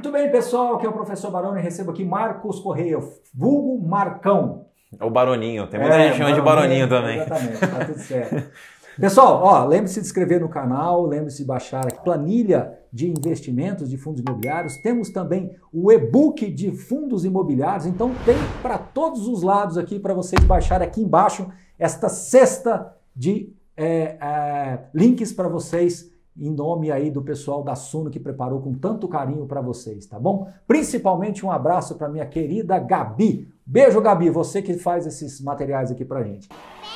Muito bem, pessoal, aqui é o professor Baroni, recebo aqui Marcos Correia, vulgo Marcão. É o Baroninho, tem muita gente chamando de Baroninho também. Exatamente, tá tudo certo. Pessoal, ó, lembre-se de se inscrever no canal, lembre-se de baixar a planilha de investimentos de fundos imobiliários. Temos também o e-book de fundos imobiliários, então tem para todos os lados aqui para vocês baixarem aqui embaixo esta cesta de links para vocês, em nome aí do pessoal da Suno que preparou com tanto carinho para vocês, tá bom? Principalmente um abraço para minha querida Gabi. Beijo, Gabi, você que faz esses materiais aqui pra gente.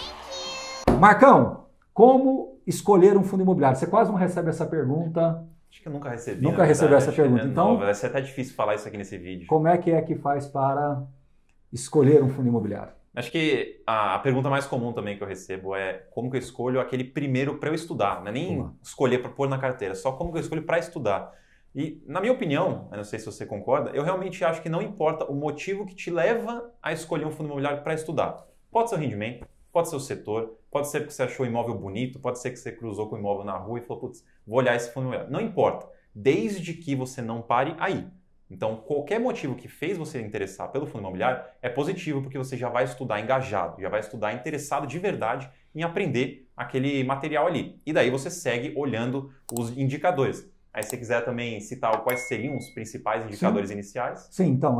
Marcão, como escolher um fundo imobiliário? Você quase não recebe essa pergunta. Acho que eu nunca recebi. Nunca recebeu essa pergunta. Então, vai ser até difícil falar isso aqui nesse vídeo. Como é que faz para escolher um fundo imobiliário? Acho que a pergunta mais comum também que eu recebo é como que eu escolho aquele primeiro para eu estudar. Não é nem escolher para pôr na carteira, só como que eu escolho para estudar. E, na minha opinião, eu não sei se você concorda, eu realmente acho que não importa o motivo que te leva a escolher um fundo imobiliário para estudar. Pode ser o rendimento, pode ser o setor, pode ser porque você achou o imóvel bonito, pode ser que você cruzou com o imóvel na rua e falou, putz, vou olhar esse fundo imobiliário. Não importa, desde que você não pare aí. Então, qualquer motivo que fez você interessar pelo fundo imobiliário é positivo, porque você já vai estudar engajado, já vai estudar interessado de verdade em aprender aquele material ali. E daí você segue olhando os indicadores. Aí se você quiser também citar quais seriam os principais indicadores iniciais. Sim, então,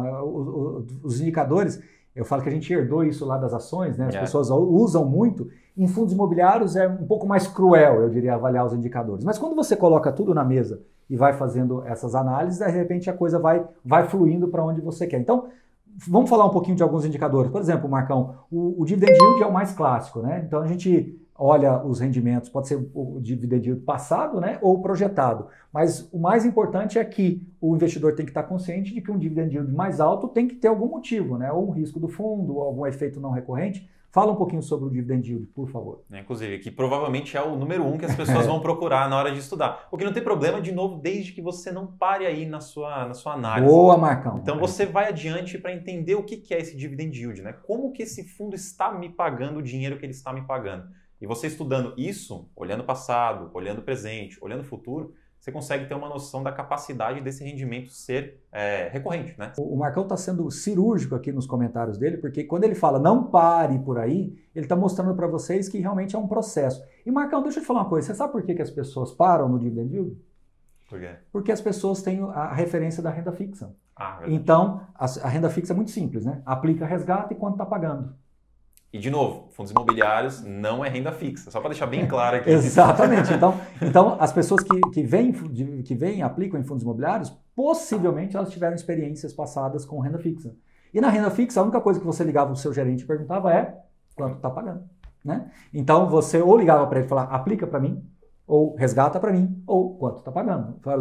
os indicadores, eu falo que a gente herdou isso lá das ações, né? As pessoas usam muito. Em fundos imobiliários é um pouco mais cruel, eu diria, avaliar os indicadores. Mas quando você coloca tudo na mesa e vai fazendo essas análises, de repente a coisa vai fluindo para onde você quer. Então, vamos falar um pouquinho de alguns indicadores. Por exemplo, Marcão, o dividend yield é o mais clássico, né? Então a gente olha os rendimentos, pode ser o dividend yield passado, né, ou projetado. Mas o mais importante é que o investidor tem que estar consciente de que um dividend yield mais alto tem que ter algum motivo, né, ou um risco do fundo, ou algum efeito não recorrente. Fala um pouquinho sobre o dividend yield, por favor. Inclusive, que provavelmente é o número 1 que as pessoas vão procurar na hora de estudar. O que não tem problema, de novo, desde que você não pare aí na sua análise. Boa, Marcão. Então você vai adiante para entender o que é esse dividend yield, né? Como que esse fundo está me pagando o dinheiro que ele está me pagando. E você estudando isso, olhando o passado, olhando o presente, olhando o futuro, você consegue ter uma noção da capacidade desse rendimento ser recorrente, né? O Marcão está sendo cirúrgico aqui nos comentários dele, porque quando ele fala não pare por aí, ele está mostrando para vocês que realmente é um processo. E Marcão, deixa eu te falar uma coisa, você sabe por que as pessoas param no dividend yield? Por quê? Porque as pessoas têm a referência da renda fixa. Verdade. Então, a renda fixa é muito simples, né? Aplica, resgata e quanto está pagando. E, de novo, fundos imobiliários não é renda fixa, só para deixar bem claro aqui. Exatamente. Então as pessoas que vêm e aplicam em fundos imobiliários, possivelmente elas tiveram experiências passadas com renda fixa. E na renda fixa, a única coisa que você ligava para o seu gerente e perguntava é quanto está pagando. Né? Então você ou ligava para ele e falava, aplica para mim, ou resgata para mim, ou quanto está pagando. Foram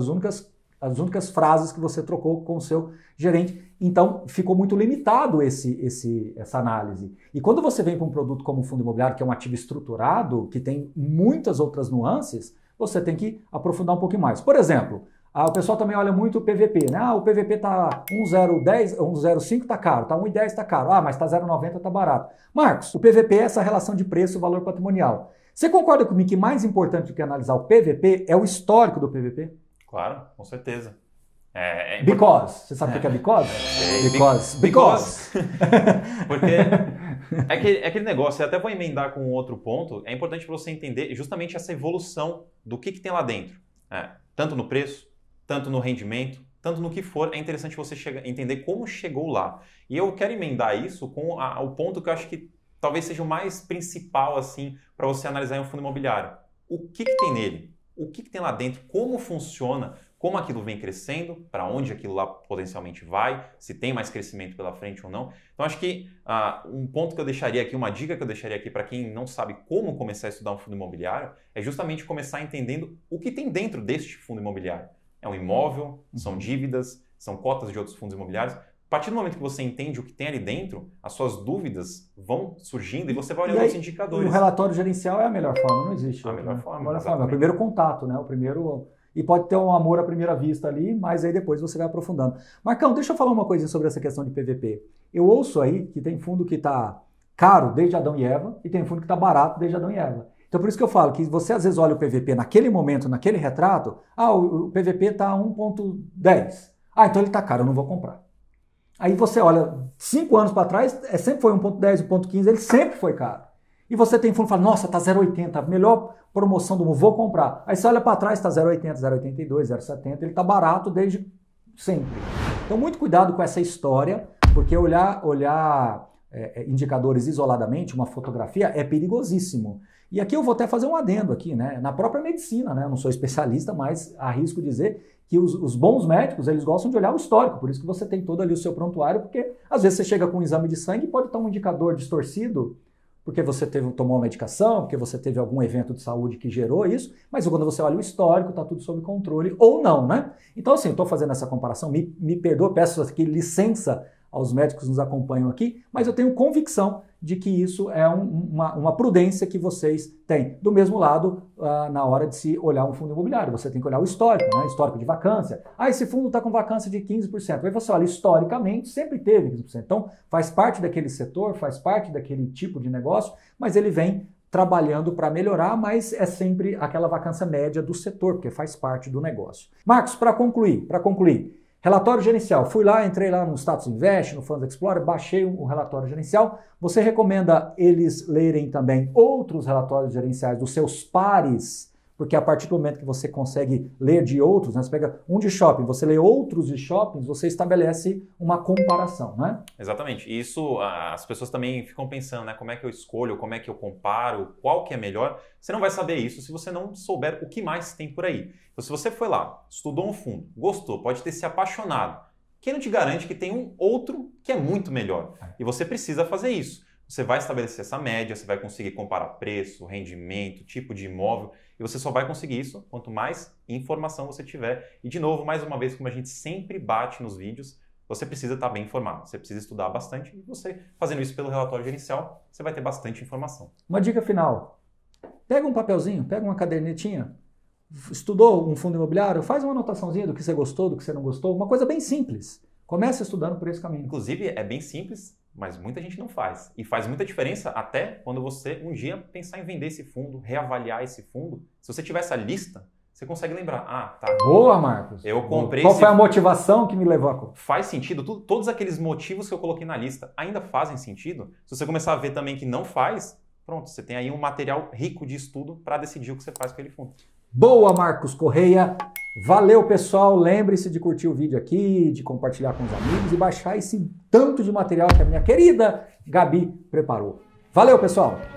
as únicas frases que você trocou com o seu gerente. Então, ficou muito limitado essa análise. E quando você vem para um produto como um fundo imobiliário, que é um ativo estruturado, que tem muitas outras nuances, você tem que aprofundar um pouquinho mais. Por exemplo, o pessoal também olha muito o PVP, né? O PVP está 1,010, 1,05 está caro, está 1,10 está caro, mas está 0,90 está barato. Marcos, o PVP é essa relação de preço e valor patrimonial. Você concorda comigo que mais importante do que analisar o PVP é o histórico do PVP? Claro, com certeza. Because. Você sabe o que é because? Because. Porque é aquele negócio, eu até vou emendar com outro ponto, é importante para você entender justamente essa evolução do que tem lá dentro. Tanto no preço, tanto no rendimento, tanto no que for, é interessante você entender como chegou lá. E eu quero emendar isso com o ponto que eu acho que talvez seja o mais principal assim, para você analisar em um fundo imobiliário. O que tem nele? O que tem lá dentro? Como funciona? Como aquilo vem crescendo, para onde aquilo lá potencialmente vai, se tem mais crescimento pela frente ou não. Então acho que um ponto que eu deixaria aqui, uma dica que eu deixaria aqui para quem não sabe como começar a estudar um fundo imobiliário, é justamente começar entendendo o que tem dentro deste fundo imobiliário. É um imóvel, são dívidas, são cotas de outros fundos imobiliários. A partir do momento que você entende o que tem ali dentro, as suas dúvidas vão surgindo e você vai olhando os indicadores. O relatório gerencial é a melhor forma, não existe. A melhor forma. É o primeiro contato, né? E pode ter um amor à primeira vista ali, mas aí depois você vai aprofundando. Marcão, deixa eu falar uma coisinha sobre essa questão de PVP. Eu ouço aí que tem fundo que está caro desde Adão e Eva e tem fundo que está barato desde Adão e Eva. Então por isso que eu falo que você às vezes olha o PVP naquele momento, naquele retrato, o PVP está 1,10. Ah, então ele está caro, eu não vou comprar. Aí você olha, 5 anos para trás, sempre foi 1.10, 1.15, ele sempre foi caro. E você tem fundo e fala, nossa, tá 0,80, a melhor promoção do mundo, vou comprar. Aí você olha para trás, tá 0,80, 0,82, 0,70, ele tá barato desde sempre. Então muito cuidado com essa história, porque olhar indicadores isoladamente, uma fotografia, é perigosíssimo. E aqui eu vou até fazer um adendo aqui, né? Na própria medicina, né? Eu não sou especialista, mas arrisco dizer que os bons médicos, eles gostam de olhar o histórico, por isso que você tem todo ali o seu prontuário, porque às vezes você chega com um exame de sangue e pode estar um indicador distorcido, porque você tomou uma medicação, porque você teve algum evento de saúde que gerou isso, mas quando você olha o histórico, está tudo sob controle, ou não, né? Então assim, eu estou fazendo essa comparação, me perdoa, peço aqui licença aos médicos que nos acompanham aqui, mas eu tenho convicção de que isso é uma prudência que vocês têm. Do mesmo lado, na hora de se olhar um fundo imobiliário, você tem que olhar o histórico, né? Histórico de vacância. Ah, esse fundo está com vacância de 15%. Aí você olha, historicamente, sempre teve 15%. Então, faz parte daquele setor, faz parte daquele tipo de negócio, mas ele vem trabalhando para melhorar, mas é sempre aquela vacância média do setor, porque faz parte do negócio. Marcos, para concluir, relatório gerencial. Fui lá, entrei lá no Status Invest, no Funds Explorer, baixei o relatório gerencial. Você recomenda eles lerem também outros relatórios gerenciais dos seus pares? Porque a partir do momento que você consegue ler de outros, né, você pega um de shopping, você lê outros de shoppings, você estabelece uma comparação, né? Exatamente. Isso, as pessoas também ficam pensando, né? Como é que eu escolho, como é que eu comparo, qual que é melhor? Você não vai saber isso se você não souber o que mais tem por aí. Então, se você foi lá, estudou um fundo, gostou, pode ter se apaixonado, quem não te garante que tem um outro que é muito melhor? E você precisa fazer isso. Você vai estabelecer essa média, você vai conseguir comparar preço, rendimento, tipo de imóvel, e você só vai conseguir isso quanto mais informação você tiver. E de novo, mais uma vez, como a gente sempre bate nos vídeos, você precisa estar bem informado, você precisa estudar bastante, e você fazendo isso pelo relatório gerencial, você vai ter bastante informação. Uma dica final, pega um papelzinho, pega uma cadernetinha, estudou um fundo imobiliário, faz uma anotaçãozinha do que você gostou, do que você não gostou, uma coisa bem simples. Comece estudando por esse caminho. Inclusive, é bem simples, mas muita gente não faz. E faz muita diferença até quando você um dia pensar em vender esse fundo, reavaliar esse fundo. Se você tiver essa lista, você consegue lembrar. Ah, tá. Boa, Marcos. Eu comprei. Qual foi a motivação que me levou a... Faz sentido? Todos aqueles motivos que eu coloquei na lista ainda fazem sentido? Se você começar a ver também que não faz, pronto, você tem aí um material rico de estudo para decidir o que você faz com aquele fundo. Boa, Marcos Correia. Valeu, pessoal. Lembre-se de curtir o vídeo aqui, de compartilhar com os amigos e baixar esse tanto de material que a minha querida Gabi preparou. Valeu, pessoal.